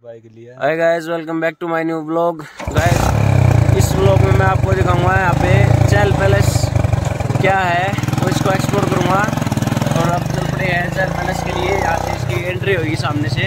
Bike लिया। Hi guys, welcome back to my new vlog. Guys, इस vlog में मैं आपको दिखाऊंगा यहाँ पे चहल पैलेस क्या है, तो इसको एक्सप्लोर करूंगा। और अब चल पड़े हैं चहल पैलेस के लिए। यहाँ से इसकी एंट्री होगी सामने से।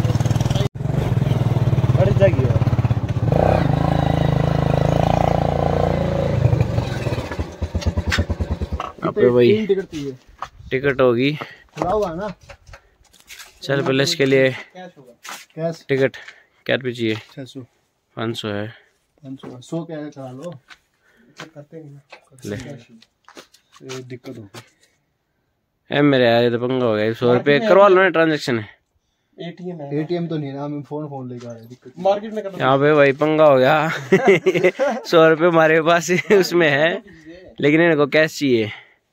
यहाँ पे वही टिकट होगी ना चहल पैलेस के लिए। कैश टिकट क्या रुपये चाहिए? 600 500 है। 500 क्या है, करा लो। करते नहीं ले ये दिक्कत होगी। है मेरे यार, ये तो पंगा हो गया। 100 रुपये करवा लो ना, ट्रांजेक्शन है। एटीएम तो नहीं है ना, हम फोन लेकर आ रहे हैं। दिक्कत मार्केट में यहाँ पे भाई पंगा हो गया। 100 रुपये हमारे पास उसमें है, लेकिन इनको कैश चाहिए।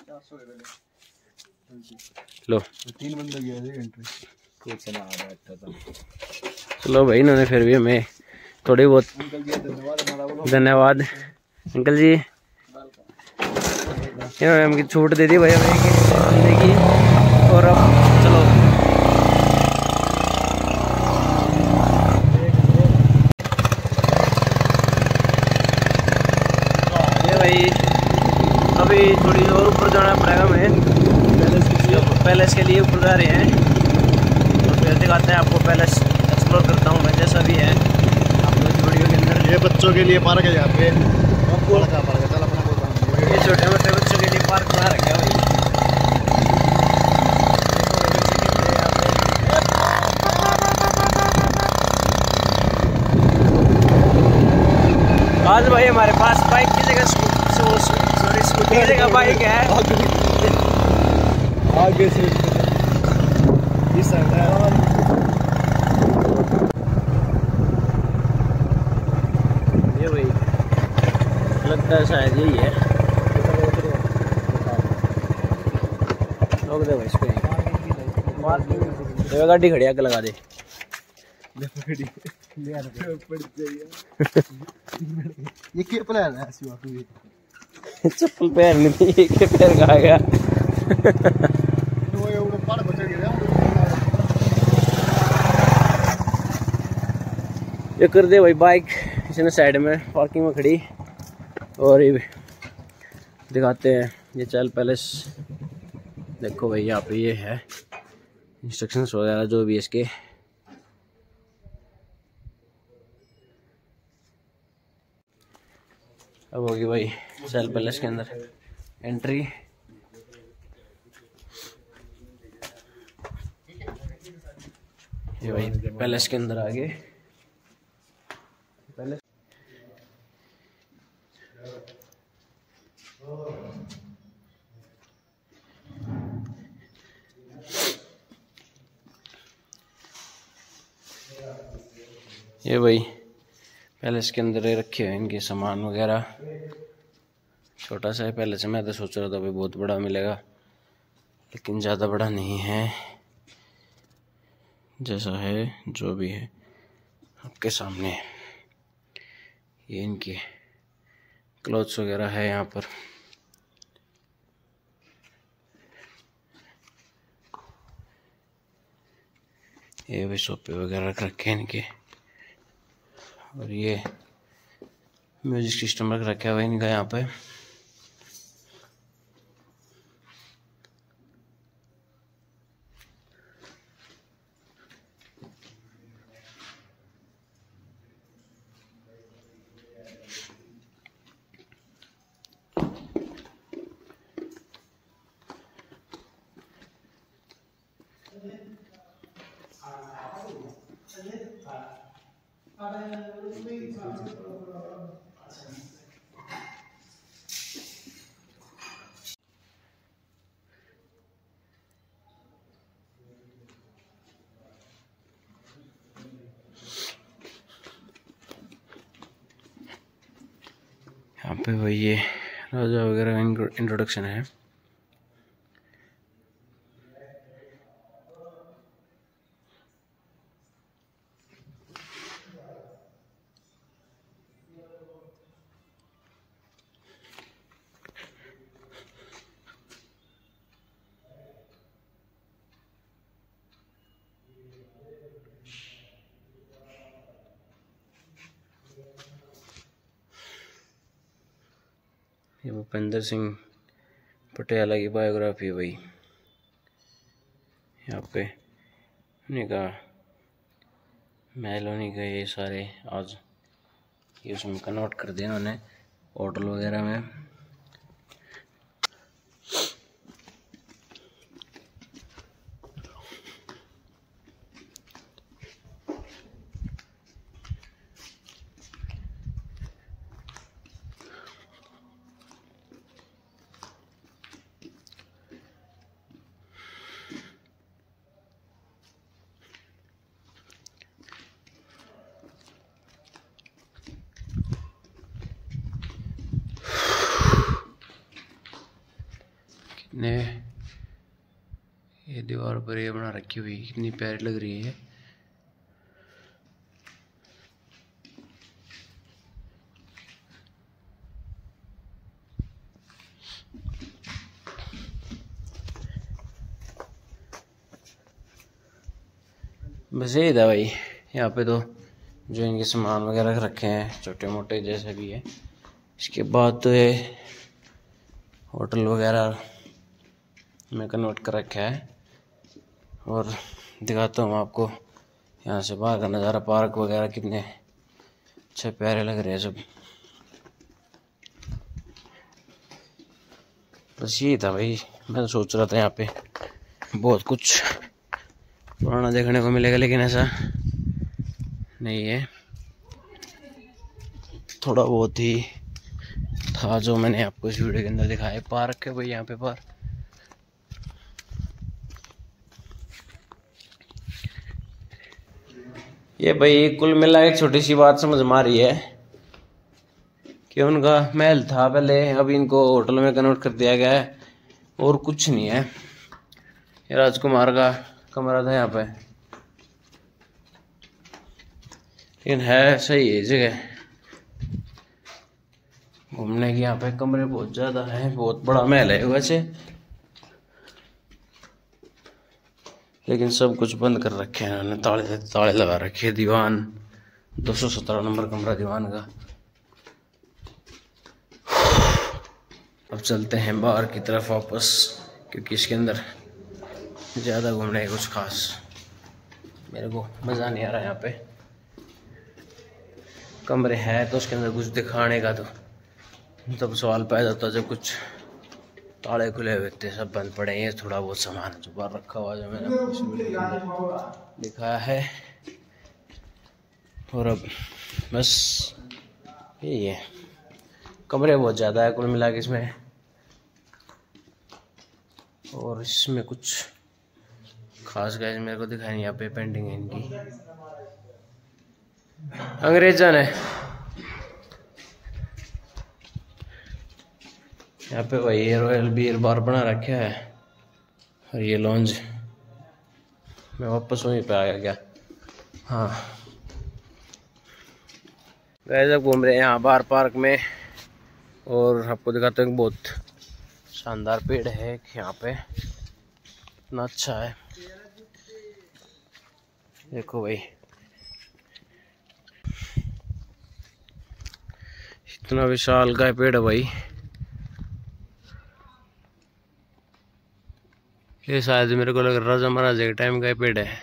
लो 3 बंदे गए थे एंट्री। चलो भाई, इन्होंने फिर भी हमें थोड़ी बहुत धन्यवाद अंकल जी, इन्होंने हमकी छूट दे दी भैया बंदे की। और अब चलो ये भाई, अभी थोड़ी और ऊपर जाना पड़ेगा हमें। पैलेस के लिए ऊपर जा रहे हैं, तो फिर दिखाते हैं आपको पैलेस। एक्सप्लोर करता हूँ मैं जैसा भी है आपको इस वीडियो के अंदर। ये बच्चों के लिए पार्क है यहाँ पे। ये छोटे मोटे बच्चों के लिए पार्क बना रखा है भाई। आज भाई हमारे पास बाइक की जगह सॉरी स्कूटी की जगह बाइक है। आगे से इस साइड है। ये भाई लगता है शायद यही है। लोग दे भाई इसको, गाड़ी खड़ी आके लगा दे। ये क्या प्लान है ऐसी बात हुई? चप्पल पैर नहीं थी, एक पैर का आ गया। ये कर दे भाई बाइक इसने साइड में पार्किंग में खड़ी। और ये दिखाते हैं ये चहल पैलेस। देखो भाई, यहाँ पे ये है इंस्ट्रक्शंस वगैरह जो भी इसके। अब होगी भाई चहल पैलेस के अंदर एंट्री। ये भाई पैलेस के अंदर आगे पैलेस। ये भाई पैलेस के अंदर रखे हुए इनके सामान वगैरह। छोटा सा है पैलेस, मैं तो सोच रहा था भाई बहुत बड़ा मिलेगा, लेकिन ज़्यादा बड़ा नहीं है। जैसा है जो भी है आपके सामने। ये इनके क्लॉथ्स वगैरह है यहाँ पर। ये भी सोफे वगैरह रख रखे हैं इनके। और ये म्यूजिक सिस्टम रख रखा है इनका यहाँ पे। यहाँ पे वही ये राजा वगैरह का इंट्रोडक्शन है। ये भूपेंद्र सिंह पटियाला की बायोग्राफी है भाई। यहाँ पे उन्हीं का महल, उन्हीं का ये सारे आज ये उसमें कन्वर्ट कर दिया उन्होंने होटल वगैरह में। ने ये दीवार पर ये बना रखी हुई कितनी प्यारी लग रही है। बस यही था भाई। यहाँ पे तो जो इनके सामान वगैरह रखे हैं छोटे मोटे जैसे भी है। इसके बाद तो ये होटल वगैरह में कन्वर्ट कर रखा है। और दिखाता हूँ आपको यहाँ से बाहर का नज़ारा। पार्क वगैरह कितने अच्छे प्यारे लग रहे हैं सब। बस यही था भाई। मैं तो सोच रहा था यहाँ पे बहुत कुछ पुराना देखने को मिलेगा, लेकिन ऐसा नहीं है। थोड़ा बहुत ही था जो मैंने आपको इस वीडियो के अंदर दिखाया। पार्क है भाई यहाँ पे। पार्क ये भाई कुल मिला एक छोटी सी बात समझ में आ रही है कि उनका महल था पहले, अभी इनको होटल में कन्वर्ट कर दिया गया है और कुछ नहीं है। ये राजकुमार का कमरा था यहाँ पे, लेकिन है सही है जगह घूमने की। यहाँ पे कमरे बहुत ज्यादा हैं, बहुत बड़ा महल है वैसे, लेकिन सब कुछ बंद कर रखे हैं उन्होंने। ताले लगा रखे हैं। दीवान 217 नंबर कमरा दीवान का। अब चलते हैं बाहर की तरफ वापस, क्योंकि इसके अंदर ज़्यादा घूमने का कुछ खास मेरे को मज़ा नहीं आ रहा। यहाँ पे कमरे हैं तो उसके अंदर कुछ दिखाने का तो तब सवाल पैदा होता जब कुछ ताले खुले हुए थे, सब बंद पड़े हैं। थोड़ा बहुत सामान जो बाहर रखा हुआ जो मैंने दिखाया है। और अब बस यही है। कमरे बहुत ज़्यादा है कुल मिला के इसमें, और इसमें कुछ खास गाइस मेरे को दिखाई नहीं। यहाँ पे पेंटिंग है इनकी अंग्रेजन है। यहाँ पे भाई ये रॉयल बीयर बार बना रखा है और ये लॉन्ज। मैं वापस वहीं पे आ गया क्या? हाँ गाइस अब घूम रहे हैं यहाँ बाहर पार्क में, और आपको दिखाते हैं बहुत शानदार पेड़ है यहाँ पे, इतना अच्छा है। देखो भाई इतना विशाल का पेड़ है भाई। ये शायद मेरे को लग रहा राजा महाराजा के टाइम का पेड़ है।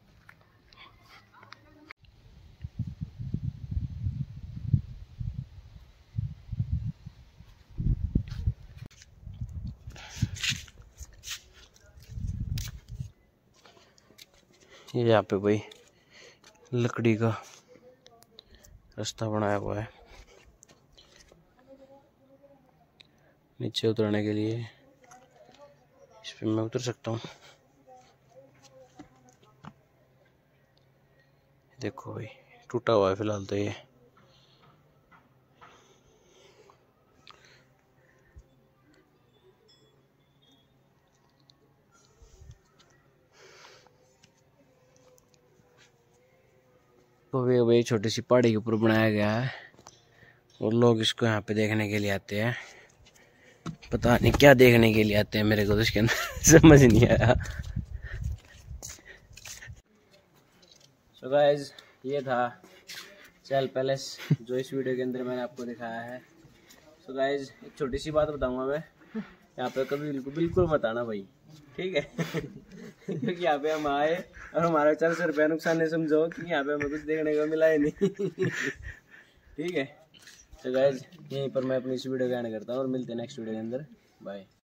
ये यहाँ पे भाई लकड़ी का रास्ता बनाया हुआ है नीचे उतरने के लिए। इस पे मैं उतर सकता हूँ। देखो भाई टूटा हुआ है फिलहाल तो ये। तो ये भाई छोटी सी पहाड़ी के ऊपर बनाया गया है, और लोग इसको यहाँ पे देखने के लिए आते हैं। पता नहीं क्या देखने के लिए आते हैं, मेरे को तो इसके अंदर समझ नहीं आया। सो गाइस ये था चहल पैलेस जो इस वीडियो के अंदर मैंने आपको दिखाया है। सो गाइज एक छोटी सी बात बताऊंगा मैं, यहाँ पे कभी बिल्कुल मत आना भाई, ठीक है। क्योंकि यहाँ पे हम आए और हमारा 400 रुपया नुकसान नहीं समझो, क्योंकि यहाँ पे हमें कुछ देखने को मिला ही नहीं। ठीक है, तो गाइज यहीं पर मैं अपनी इस वीडियो का एंड करता हूँ और मिलते हैं नेक्स्ट वीडियो के अंदर। बाय।